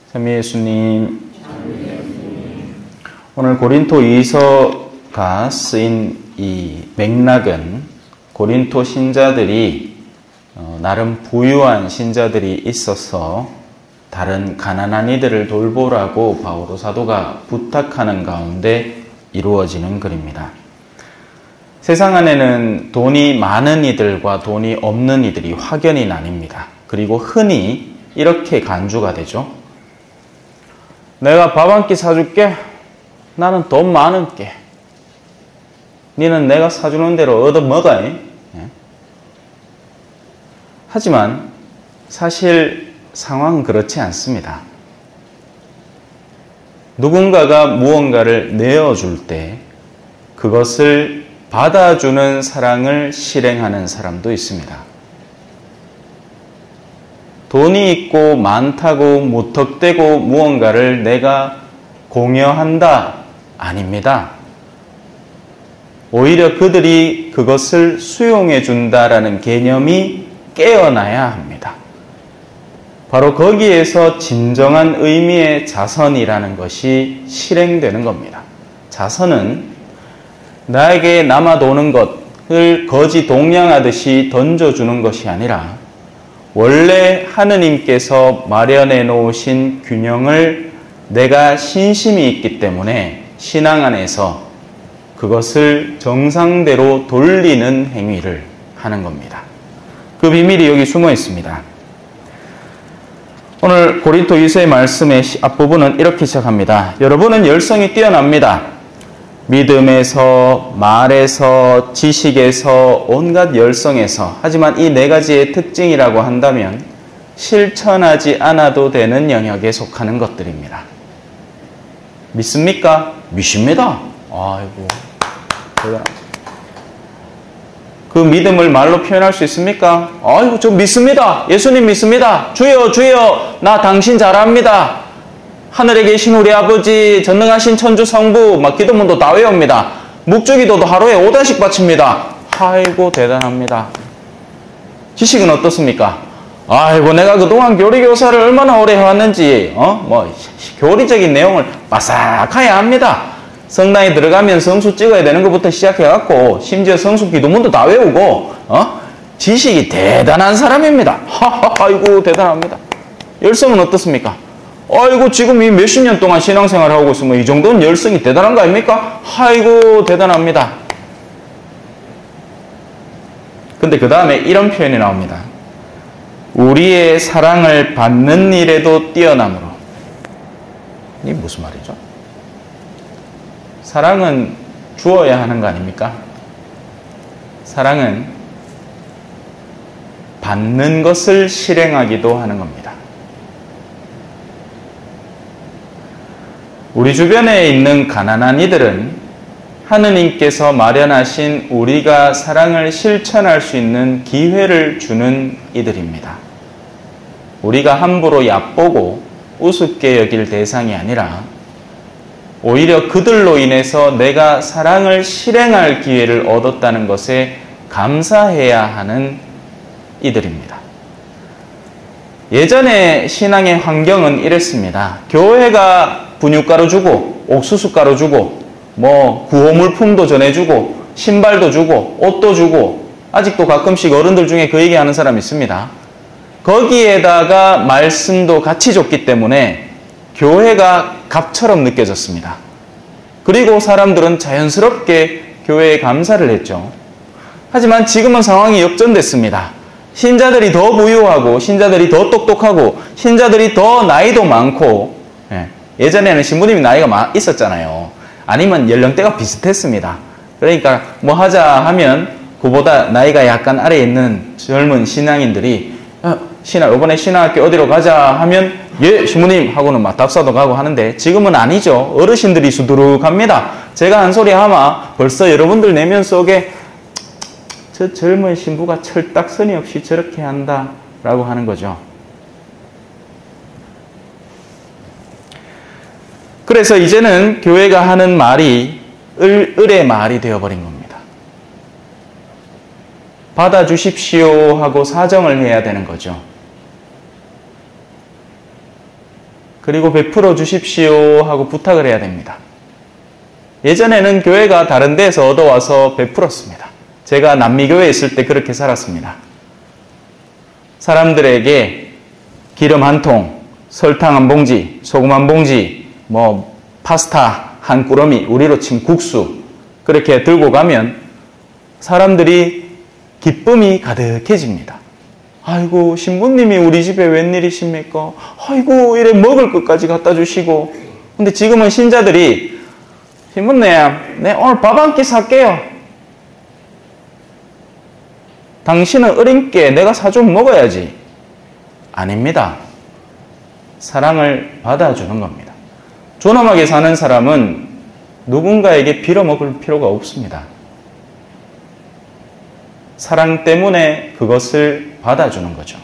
참 예수님, 오늘 고린토 이서가 쓰인 이 맥락은 고린토 신자들이 나름 부유한 신자들이 있어서 다른 가난한 이들을 돌보라고 바오로 사도가 부탁하는 가운데 이루어지는 글입니다. 세상 안에는 돈이 많은 이들과 돈이 없는 이들이 확연히 나뉩니다. 그리고 흔히 이렇게 간주가 되죠. 내가 밥 한 끼 사줄게. 나는 돈 많은게. 니는 내가 사주는 대로 얻어먹어. 하지만 사실 상황은 그렇지 않습니다. 누군가가 무언가를 내어줄 때 그것을 받아주는 사랑을 실행하는 사람도 있습니다. 돈이 있고 많다고 무턱대고 무언가를 내가 공여한다? 아닙니다. 오히려 그들이 그것을 수용해 준다라는 개념이 깨어나야 합니다. 바로 거기에서 진정한 의미의 자선이라는 것이 실행되는 겁니다. 자선은 나에게 남아도는 것을 거지 동냥하듯이 던져주는 것이 아니라 원래 하느님께서 마련해 놓으신 균형을 내가 신심이 있기 때문에 신앙 안에서 그것을 정상대로 돌리는 행위를 하는 겁니다. 그 비밀이 여기 숨어 있습니다. 오늘 고린토 이서의 말씀의 앞부분은 이렇게 시작합니다. 여러분은 열성이 뛰어납니다. 믿음에서, 말에서, 지식에서, 온갖 열성에서. 하지만 이 네 가지의 특징이라고 한다면 실천하지 않아도 되는 영역에 속하는 것들입니다. 믿습니까? 믿습니다. 아이고, 그 믿음을 말로 표현할 수 있습니까? 아이고, 저 믿습니다. 예수님 믿습니다. 주여, 주여, 나 당신 잘합니다. 하늘에 계신 우리 아버지, 전능하신 천주 성부, 막 기도문도 다 외웁니다. 묵주기도도 하루에 5단씩 바칩니다. 아이고, 대단합니다. 지식은 어떻습니까? 아이고, 내가 그동안 교리교사를 얼마나 오래 해왔는지, 교리적인 내용을 빠삭하게 합니다. 성당에 들어가면 성수 찍어야 되는 것부터 시작해갖고, 심지어 성수 기도문도 다 외우고, 지식이 대단한 사람입니다. 아이고, 대단합니다. 열성은 어떻습니까? 아이고, 지금 이 몇십 년 동안 신앙생활을 하고 있으면 이 정도는 열성이 대단한 거 아닙니까? 아이고, 대단합니다. 근데 그 다음에 이런 표현이 나옵니다. 우리의 사랑을 받는 일에도 뛰어남으로. 이게 무슨 말이죠? 사랑은 주어야 하는 거 아닙니까? 사랑은 받는 것을 실행하기도 하는 겁니다. 우리 주변에 있는 가난한 이들은 하느님께서 마련하신 우리가 사랑을 실천할 수 있는 기회를 주는 이들입니다. 우리가 함부로 얕보고 우습게 여길 대상이 아니라 오히려 그들로 인해서 내가 사랑을 실행할 기회를 얻었다는 것에 감사해야 하는 이들입니다. 예전에 신앙의 환경은 이랬습니다. 교회가 분유가루 주고 옥수수가루 주고 구호물품도 전해주고 신발도 주고 옷도 주고 아직도 가끔씩 어른들 중에 그 얘기하는 사람이 있습니다. 거기에다가 말씀도 같이 줬기 때문에 교회가 값처럼 느껴졌습니다. 그리고 사람들은 자연스럽게 교회에 감사를 했죠. 하지만 지금은 상황이 역전됐습니다. 신자들이 더 부유하고 신자들이 더 똑똑하고 신자들이 더 나이도 많고 예전에는 신부님이 나이가 있었잖아요. 아니면 연령대가 비슷했습니다. 그러니까 뭐 하자 하면 그보다 나이가 약간 아래에 있는 젊은 신앙인들이 이번에 신학교 어디로 가자 하면 예 신부님 하고는 막 답사도 가고 하는데 지금은 아니죠. 어르신들이 수두룩합니다. 제가 한 소리 하마 벌써 여러분들 내면 속에 저 젊은 신부가 철딱서니 없이 저렇게 한다 라고 하는 거죠. 그래서 이제는 교회가 하는 말이 을의 말이 되어버린 겁니다. 받아주십시오 하고 사정을 해야 되는 거죠. 그리고 베풀어 주십시오 하고 부탁을 해야 됩니다. 예전에는 교회가 다른 데서 얻어와서 베풀었습니다. 제가 남미교회에 있을 때 그렇게 살았습니다. 사람들에게 기름 한 통, 설탕 한 봉지, 소금 한 봉지, 파스타 한 꾸러미, 우리로 치면 국수 그렇게 들고 가면 사람들이 기쁨이 가득해집니다. 아이고 신부님이 우리 집에 웬일이십니까? 아이고 이래 먹을 것까지 갖다 주시고. 근데 지금은 신자들이 신부님 네 오늘 밥 한 끼 살게요. 당신은 어린께 내가 사주면 먹어야지. 아닙니다. 사랑을 받아주는 겁니다. 존엄하게 사는 사람은 누군가에게 빌어먹을 필요가 없습니다. 사랑 때문에 그것을 받아주는 거죠.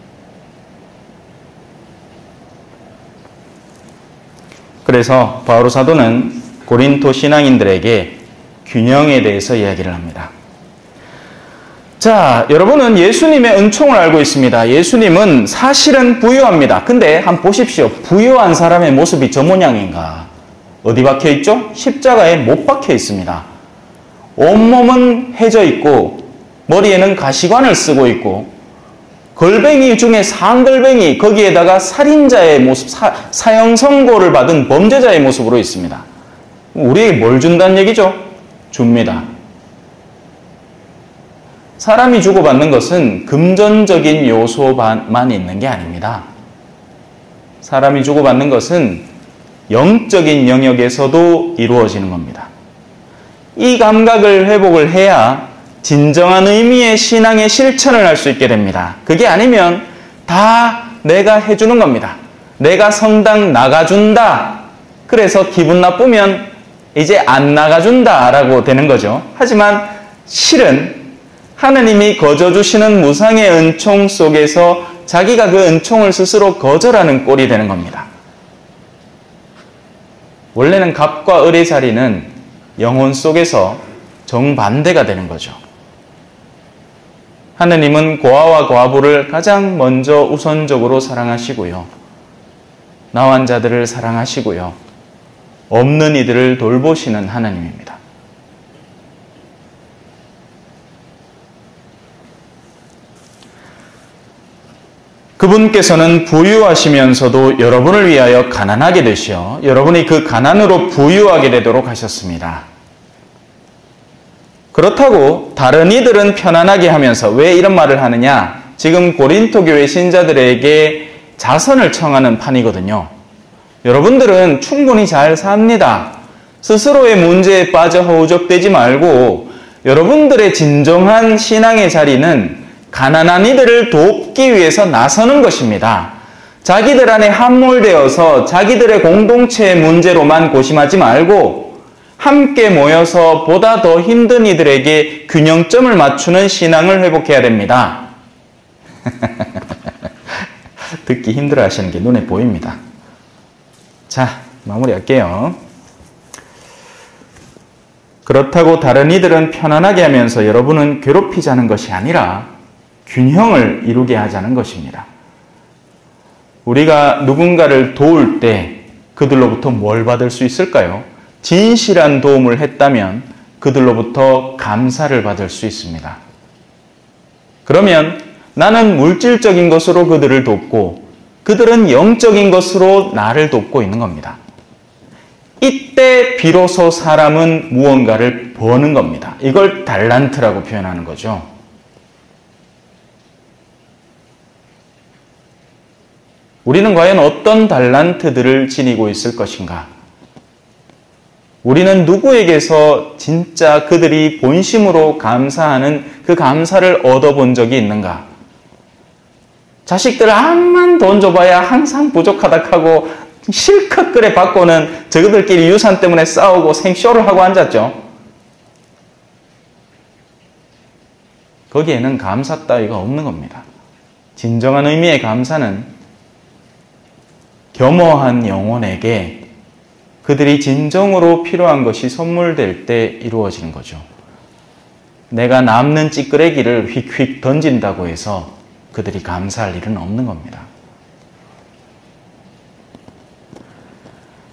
그래서 바오로 사도는 고린토 신앙인들에게 균형에 대해서 이야기를 합니다. 자, 여러분은 예수님의 은총을 알고 있습니다. 예수님은 사실은 부유합니다. 근데 한번 보십시오. 부유한 사람의 모습이 저 모양인가? 어디 박혀 있죠? 십자가에 못 박혀 있습니다. 온몸은 해져 있고 머리에는 가시관을 쓰고 있고 걸뱅이 중에 상걸뱅이 거기에다가 살인자의 모습, 사형 선고를 받은 범죄자의 모습으로 있습니다. 우리에게 뭘 준다는 얘기죠? 줍니다. 사람이 주고받는 것은 금전적인 요소만 있는 게 아닙니다. 사람이 주고받는 것은 영적인 영역에서도 이루어지는 겁니다. 이 감각을 회복을 해야 진정한 의미의 신앙의 실천을 할 수 있게 됩니다. 그게 아니면 다 내가 해주는 겁니다. 내가 성당 나가준다. 그래서 기분 나쁘면 이제 안 나가준다라고 되는 거죠. 하지만 실은 하나님이 거저주시는 무상의 은총 속에서 자기가 그 은총을 스스로 거절하는 꼴이 되는 겁니다. 원래는 갑과 을의 자리는 영혼 속에서 정반대가 되는 거죠. 하나님은 고아와 과부를 가장 먼저 우선적으로 사랑하시고요. 나환 자들을 사랑하시고요. 없는 이들을 돌보시는 하나님입니다. 그분께서는 부유하시면서도 여러분을 위하여 가난하게 되시어 여러분이 그 가난으로 부유하게 되도록 하셨습니다. 그렇다고 다른 이들은 편안하게 하면서 왜 이런 말을 하느냐? 지금 고린토 교회 신자들에게 자선을 청하는 판이거든요. 여러분들은 충분히 잘 삽니다. 스스로의 문제에 빠져 허우적대지 말고 여러분들의 진정한 신앙의 자리는 가난한 이들을 돕기 위해서 나서는 것입니다. 자기들 안에 함몰되어서 자기들의 공동체의 문제로만 고심하지 말고 함께 모여서 보다 더 힘든 이들에게 균형점을 맞추는 신앙을 회복해야 됩니다. 듣기 힘들어 하시는 게 눈에 보입니다. 자, 마무리할게요. 그렇다고 다른 이들은 편안하게 하면서 여러분은 괴롭히자는 것이 아니라 균형을 이루게 하자는 것입니다. 우리가 누군가를 도울 때 그들로부터 뭘 받을 수 있을까요? 진실한 도움을 했다면 그들로부터 감사를 받을 수 있습니다. 그러면 나는 물질적인 것으로 그들을 돕고 그들은 영적인 것으로 나를 돕고 있는 겁니다. 이때 비로소 사람은 무언가를 버는 겁니다. 이걸 달란트라고 표현하는 거죠. 우리는 과연 어떤 달란트들을 지니고 있을 것인가? 우리는 누구에게서 진짜 그들이 본심으로 감사하는 그 감사를 얻어본 적이 있는가? 자식들 암만 돈 줘봐야 항상 부족하다 하고 실컷 그래 받고는 저들끼리 유산 때문에 싸우고 생쇼를 하고 앉았죠. 거기에는 감사 따위가 없는 겁니다. 진정한 의미의 감사는 겸허한 영혼에게 그들이 진정으로 필요한 것이 선물될 때 이루어지는 거죠. 내가 남는 찌끄레기를 휙휙 던진다고 해서 그들이 감사할 일은 없는 겁니다.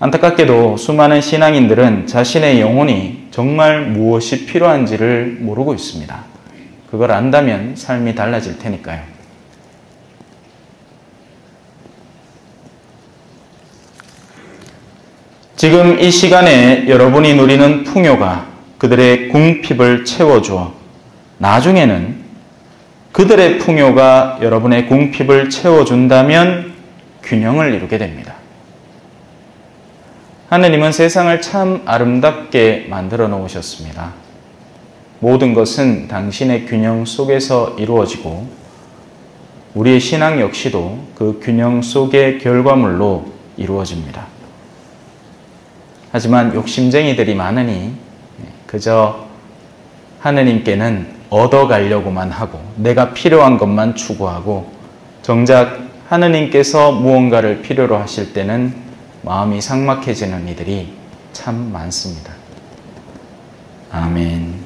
안타깝게도 수많은 신앙인들은 자신의 영혼이 정말 무엇이 필요한지를 모르고 있습니다. 그걸 안다면 삶이 달라질 테니까요. 지금 이 시간에 여러분이 누리는 풍요가 그들의 궁핍을 채워주어 나중에는 그들의 풍요가 여러분의 궁핍을 채워준다면 균형을 이루게 됩니다. 하느님은 세상을 참 아름답게 만들어 놓으셨습니다. 모든 것은 당신의 균형 속에서 이루어지고 우리의 신앙 역시도 그 균형 속의 결과물로 이루어집니다. 하지만 욕심쟁이들이 많으니 그저 하느님께는 얻어가려고만 하고 내가 필요한 것만 추구하고 정작 하느님께서 무언가를 필요로 하실 때는 마음이 삭막해지는 이들이 참 많습니다. 아멘.